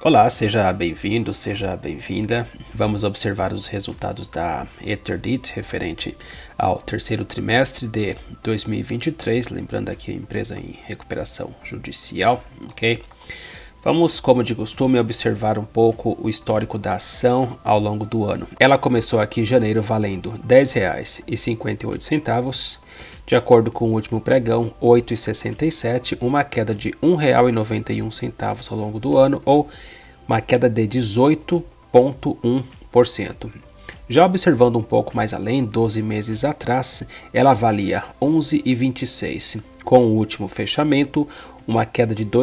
Olá, seja bem-vindo, seja bem-vinda. Vamos observar os resultados da Eterdit referente ao terceiro trimestre de 2023, lembrando aqui a empresa em recuperação judicial, ok? Vamos, como de costume, observar um pouco o histórico da ação ao longo do ano. Ela começou aqui em janeiro valendo R$ 10,58, de acordo com o último pregão, R$ 8,67, uma queda de R$ 1,91 ao longo do ano, ou uma queda de 18,1%. Já observando um pouco mais além, 12 meses atrás, ela valia R$ 11,26. Com o último fechamento, uma queda de R$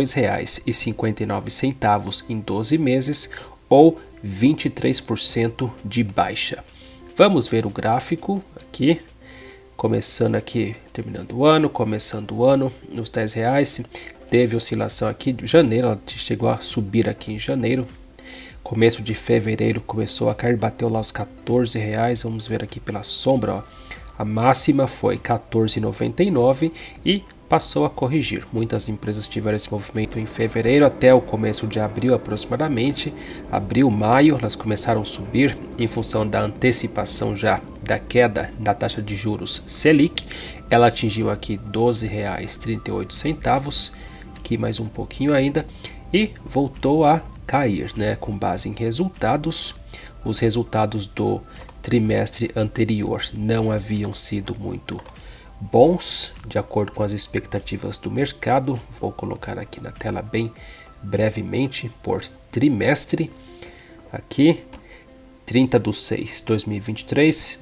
2,59 em 12 meses, ou 23% de baixa. Vamos ver o gráfico aqui. Começando aqui, terminando o ano, começando o ano, nos R$ 10, teve oscilação aqui de janeiro, ela chegou a subir aqui em janeiro, começo de fevereiro começou a cair, bateu lá os R$ 14, vamos ver aqui pela sombra, ó. A máxima foi R$ 14,99 e passou a corrigir. Muitas empresas tiveram esse movimento em fevereiro até o começo de abril aproximadamente. Abril, maio, elas começaram a subir em função da antecipação já da queda da taxa de juros Selic. Ela atingiu aqui R$ 12,38, aqui mais um pouquinho ainda, e voltou a cair, né, com base em resultados. Os resultados do trimestre anterior não haviam sido muito bons, de acordo com as expectativas do mercado. Vou colocar aqui na tela bem brevemente por trimestre. Aqui, 30/6/2023,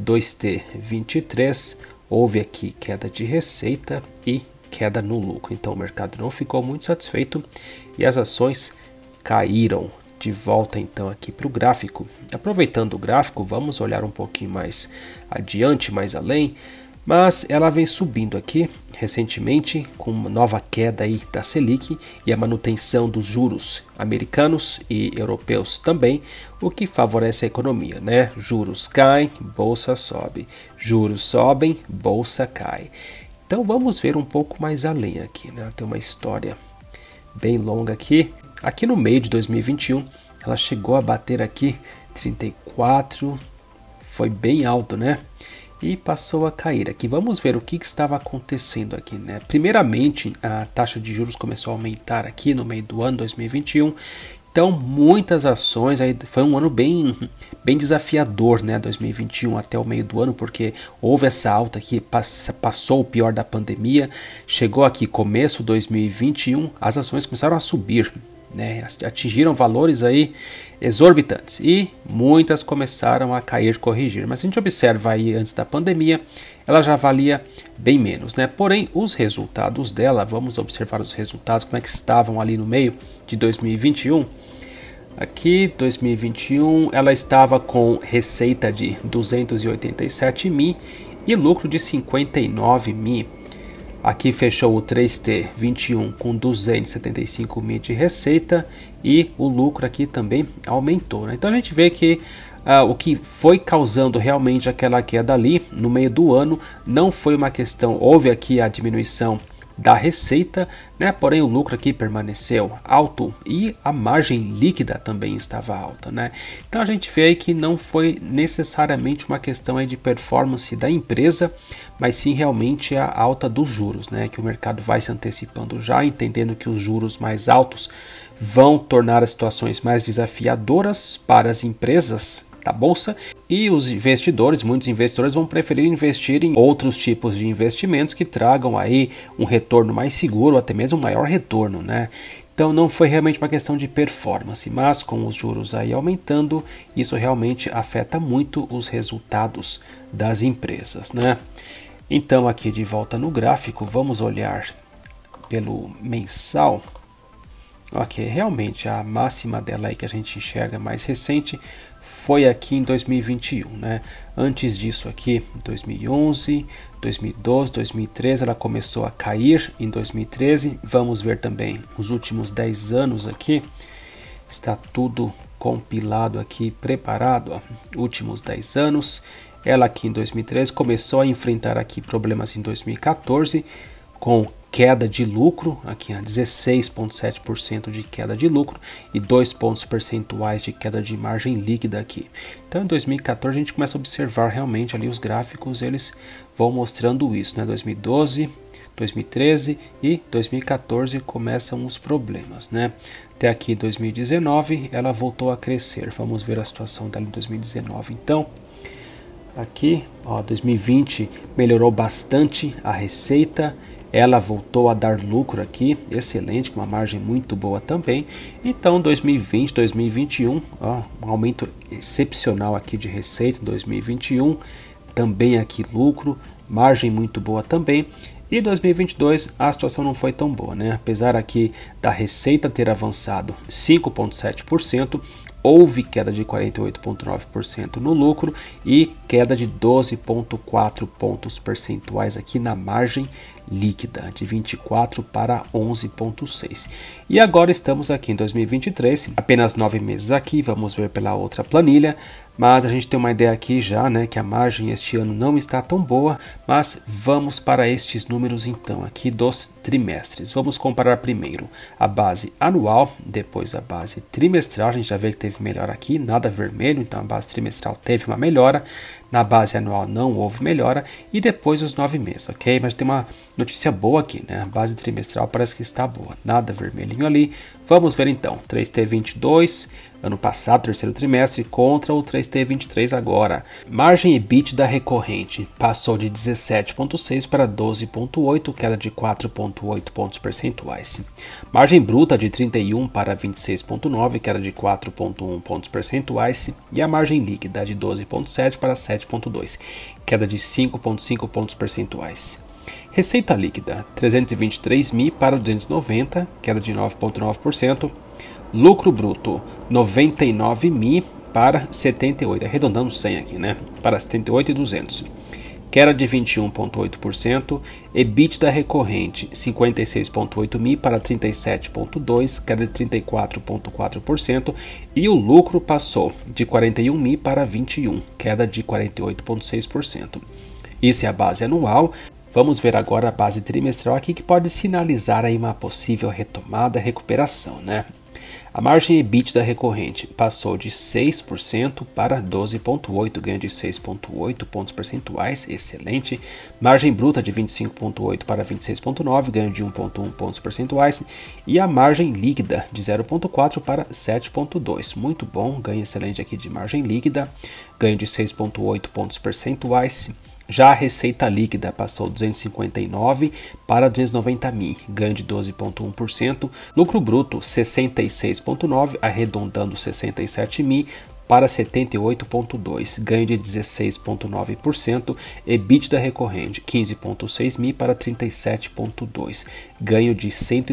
2T23, houve aqui queda de receita e queda no lucro. Então o mercado não ficou muito satisfeito e as ações caíram. De volta então aqui para o gráfico. Aproveitando o gráfico, vamos olhar um pouquinho mais adiante, mais além. Mas ela vem subindo aqui recentemente com uma nova queda aí da Selic e a manutenção dos juros americanos e europeus também, o que favorece a economia, né? Juros caem, bolsa sobe. Juros sobem, bolsa cai. Então vamos ver um pouco mais além aqui, né? Tem uma história bem longa aqui. Aqui no meio de 2021, ela chegou a bater aqui 34, foi bem alto, né? E passou a cair aqui. Vamos ver o que estava acontecendo aqui, né? Primeiramente, a taxa de juros começou a aumentar aqui no meio do ano 2021. Então, muitas ações, aí foi um ano bem desafiador, né? 2021 até o meio do ano, porque houve essa alta aqui, passou o pior da pandemia, chegou aqui começo de 2021, as ações começaram a subir, né, atingiram valores aí exorbitantes e muitas começaram a cair, corrigir. Mas se a gente observa aí antes da pandemia, ela já valia bem menos, né? Porém, os resultados dela, vamos observar os resultados, como é que estavam ali no meio de 2021. Aqui, 2021, ela estava com receita de 287 mil e lucro de 59 mil. Aqui fechou o 3T21 com 275 mil de receita e o lucro aqui também aumentou, né? Então a gente vê que o que foi causando realmente aquela queda ali no meio do ano não foi uma questão, houve aqui a diminuição da receita, né? Porém o lucro aqui permaneceu alto e a margem líquida também estava alta, né? Então a gente vê aí que não foi necessariamente uma questão aí de performance da empresa, mas sim realmente a alta dos juros, né? Que o mercado vai se antecipando já, entendendo que os juros mais altos vão tornar as situações mais desafiadoras para as empresas da bolsa, e os investidores, muitos investidores vão preferir investir em outros tipos de investimentos que tragam aí um retorno mais seguro, até mesmo um maior retorno, né? Então não foi realmente uma questão de performance, mas com os juros aí aumentando, isso realmente afeta muito os resultados das empresas, né? Então aqui de volta no gráfico, vamos olhar pelo mensal. Ok, realmente a máxima dela aí que a gente enxerga mais recente foi aqui em 2021, né? Antes disso aqui, 2011, 2012, 2013, ela começou a cair em 2013. Vamos ver também os últimos 10 anos aqui. Está tudo compilado aqui, preparado, ó. Últimos 10 anos. Ela aqui em 2013 começou a enfrentar aqui problemas em 2014, com queda de lucro, aqui 16,7% de queda de lucro e 2 pontos percentuais de queda de margem líquida aqui. Então em 2014 a gente começa a observar realmente ali os gráficos, eles vão mostrando isso, né? 2012, 2013 e 2014 começam os problemas, né? Até aqui 2019 ela voltou a crescer. Vamos ver a situação dela em 2019. Então, aqui, ó, 2020 melhorou bastante a receita, ela voltou a dar lucro aqui, excelente, com uma margem muito boa também. Então 2020, 2021, ó, um aumento excepcional aqui de receita em 2021, também aqui lucro, margem muito boa também. E 2022 a situação não foi tão boa, né? Apesar aqui da receita ter avançado 5,7%, houve queda de 48,9% no lucro e queda de 12,4 pontos percentuais aqui na margem líquida, de 24 para 11,6. E agora estamos aqui em 2023, apenas 9 meses aqui, vamos ver pela outra planilha. Mas a gente tem uma ideia aqui já, né, que a margem este ano não está tão boa, mas vamos para estes números então aqui dos trimestres. Vamos comparar primeiro a base anual, depois a base trimestral. A gente já vê que teve melhora aqui, nada vermelho, então a base trimestral teve uma melhora. Na base anual não houve melhora e depois os 9 meses, ok? Mas tem uma notícia boa aqui, né? A base trimestral parece que está boa, nada vermelhinho ali. Vamos ver então, 3T22, ano passado, terceiro trimestre, contra o 3T23 agora. Margem EBITDA recorrente passou de 17,6 para 12,8, queda de 4,8 pontos percentuais. Margem bruta de 31 para 26,9, queda de 4,1 pontos percentuais. E a margem líquida de 12,7 para 7,2, queda de 5,5 pontos percentuais. Receita líquida, 323 mil para 290, queda de 9,9%. Lucro bruto, 99 mil para 78, arredondando 100 aqui, né? Para 78,200. Queda de 21,8%. EBITDA recorrente, 56,8 mil para 37,2, queda de 34,4%. E o lucro passou de 41 mil para 21, queda de 48,6%. Isso é a base anual. Vamos ver agora a base trimestral aqui, que pode sinalizar aí uma possível retomada, recuperação, né? A margem EBITDA recorrente passou de 6% para 12,8%, ganho de 6,8 pontos percentuais, excelente. Margem bruta de 25,8% para 26,9%, ganho de 1,1 pontos percentuais. E a margem líquida de 0,4% para 7,2%, muito bom, ganho excelente aqui de margem líquida, ganho de 6,8 pontos percentuais. Já a receita líquida passou de 259 para 290 mil, ganho de 12,1%. Lucro bruto 66,9, arredondando 67 mil para 78,2, ganho de 16,9%. EBITDA recorrente 15,6 mil para 37,2, ganho de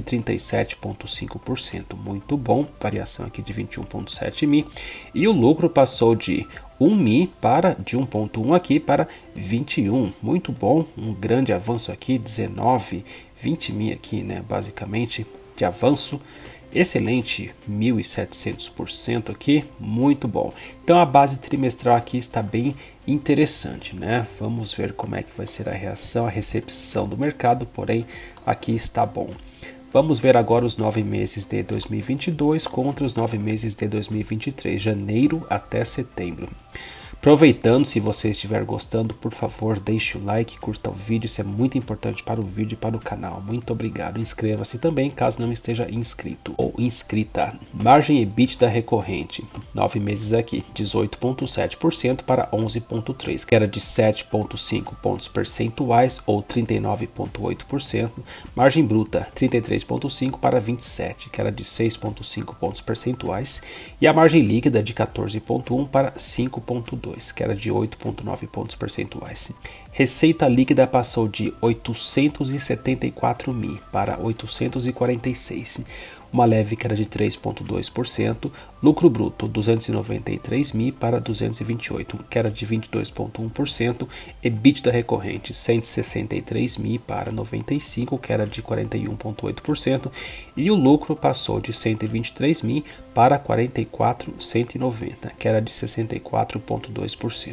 137,5%. Muito bom, variação aqui de 21,7 mil. E o lucro passou de 1 mil de 1,1 aqui para 21, muito bom, um grande avanço aqui, 19, 20 mil aqui, né, basicamente de avanço, excelente, 1.700% aqui, muito bom. Então a base trimestral aqui está bem interessante, né? Vamos ver como é que vai ser a reação, a recepção do mercado, porém aqui está bom. Vamos ver agora os 9 meses de 2022 contra os 9 meses de 2023, janeiro até setembro. Aproveitando, se você estiver gostando, por favor, deixe o like, curta o vídeo, isso é muito importante para o vídeo e para o canal. Muito obrigado. Inscreva-se também, caso não esteja inscrito ou inscrita. Margem EBITDA recorrente, 9 meses aqui, 18,7% para 11,3%, que era de 7,5 pontos percentuais ou 39,8%. Margem bruta, 33,5% para 27%, que era de 6,5 pontos percentuais. E a margem líquida de 14,1% para 5,2%. Que era de 8,9 pontos percentuais. Receita líquida passou de 874 mil para 846, uma leve queda de 3,2%. Lucro bruto 293 mil para 228, queda de 22,1%. EBITDA recorrente 163 mil para 95, queda de 41,8%. E o lucro passou de 123 mil para 44.190, queda de 64,2%.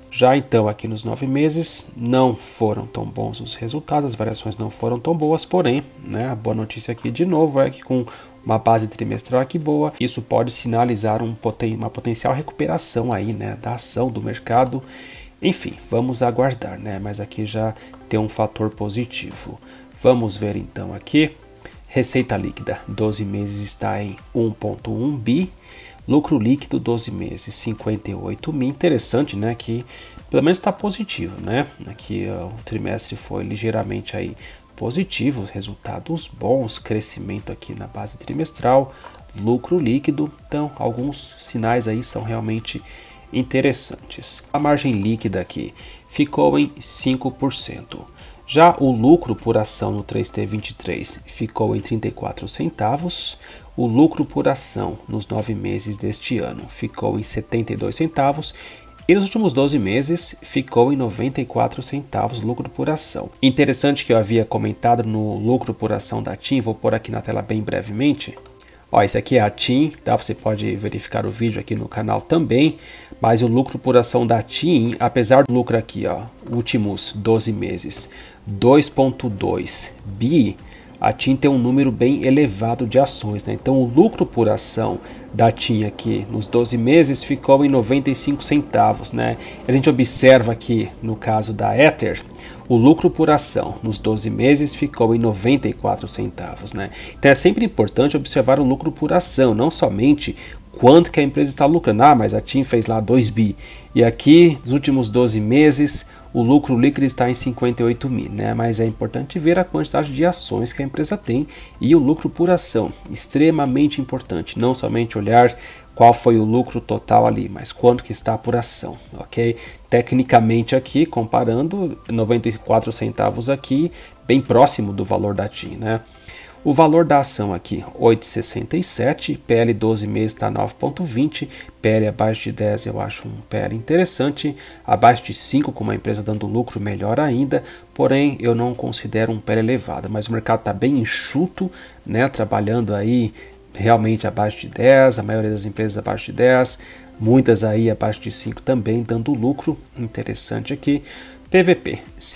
Já então aqui nos 9 meses não foram tão bons os resultados, as variações não foram tão boas, porém, né, a boa notícia aqui de novo é que com uma base trimestral aqui boa, isso pode sinalizar uma potencial recuperação aí, né, da ação do mercado. Enfim, vamos aguardar, né, mas aqui já tem um fator positivo. Vamos ver então aqui, receita líquida 12 meses está em 1,1 bi. Lucro líquido 12 meses, 58 mil. Interessante, né? Que pelo menos está positivo, né? Aqui o trimestre foi ligeiramente aí positivo, resultados bons, crescimento aqui na base trimestral, lucro líquido. Então, alguns sinais aí são realmente interessantes. A margem líquida aqui ficou em 5%. Já o lucro por ação no 3T23 ficou em 34 centavos. O lucro por ação nos 9 meses deste ano ficou em 72 centavos. E nos últimos 12 meses ficou em 94 centavos lucro por ação. Interessante que eu havia comentado no lucro por ação da TIM, vou pôr aqui na tela bem brevemente. Ó, esse aqui é a TIM, tá? Você pode verificar o vídeo aqui no canal também, mas o lucro por ação da TIM, apesar do lucro aqui, ó, últimos 12 meses, 2,2 bi, a TIM tem um número bem elevado de ações, né? Então o lucro por ação da TIM aqui nos 12 meses ficou em 95 centavos, né? A gente observa aqui no caso da Ether, o lucro por ação nos 12 meses ficou em 94 centavos, né? Então é sempre importante observar o lucro por ação, não somente quanto que a empresa está lucrando. Ah, mas a TIM fez lá 2 bi. E aqui, nos últimos 12 meses, o lucro líquido está em 58 mil, né? Mas é importante ver a quantidade de ações que a empresa tem e o lucro por ação, extremamente importante. Não somente olhar qual foi o lucro total ali, mas quanto que está por ação, ok? Tecnicamente aqui, comparando, 94 centavos aqui, bem próximo do valor da TIM, né? O valor da ação aqui, 8,67, PL 12 meses está 9,20, PL abaixo de 10 eu acho um PL interessante, abaixo de 5 com uma empresa dando lucro melhor ainda, porém eu não considero um PL elevado, mas o mercado está bem enxuto, né, trabalhando aí realmente abaixo de 10, a maioria das empresas abaixo de 10, muitas aí abaixo de 5 também dando lucro, interessante aqui. PVP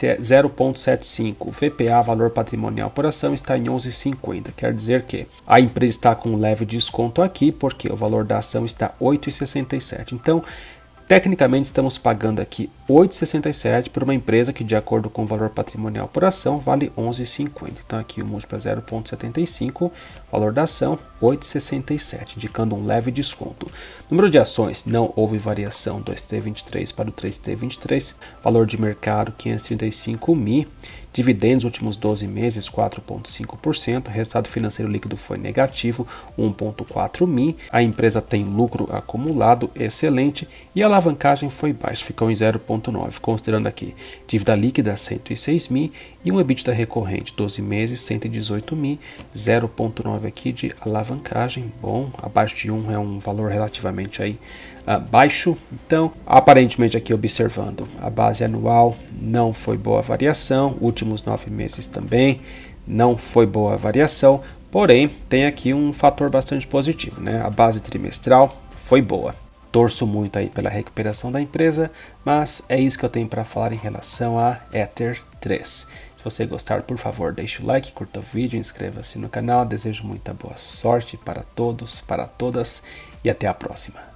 0,75, VPA, valor patrimonial por ação, está em 11,50, quer dizer que a empresa está com um leve desconto aqui, porque o valor da ação está 8,67. Então, tecnicamente estamos pagando aqui 8,67 por uma empresa que, de acordo com o valor patrimonial por ação, vale 11,50. Então aqui o múltiplo é 0,75, valor da ação 8,67, indicando um leve desconto. Número de ações, não houve variação do 2T23 para o 3T23, valor de mercado 535 mil, dividendos últimos 12 meses 4,5%, resultado financeiro líquido foi negativo 1,4 mil, a empresa tem lucro acumulado excelente e a alavancagem foi baixa, ficou em 0,9, considerando aqui dívida líquida 106 mil e um EBITDA recorrente 12 meses 118 mil, 0,9 aqui de alavancagem, bom, abaixo de 1 é um valor relativamente aí baixo. Então, aparentemente aqui observando a base anual não foi boa variação, últimos 9 meses também não foi boa variação, porém tem aqui um fator bastante positivo, né? A base trimestral foi boa. Torço muito aí pela recuperação da empresa, mas é isso que eu tenho para falar em relação a Ether 3. Se você gostar, por favor, deixe o like, curta o vídeo, inscreva-se no canal. Desejo muita boa sorte para todos, para todas e até a próxima.